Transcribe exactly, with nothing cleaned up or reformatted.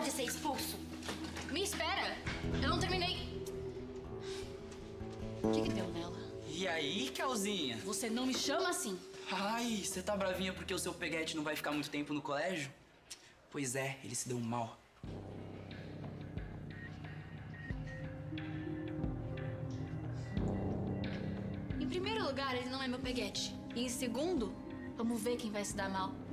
pode ser expulso. Me espera! Eu não terminei. O que que deu nela? E aí, Calzinha? Você não me chama assim. Ai, você tá bravinha porque o seu peguete não vai ficar muito tempo no colégio? Pois é, ele se deu mal. Em primeiro lugar, ele não é meu peguete. E em segundo, vamos ver quem vai se dar mal.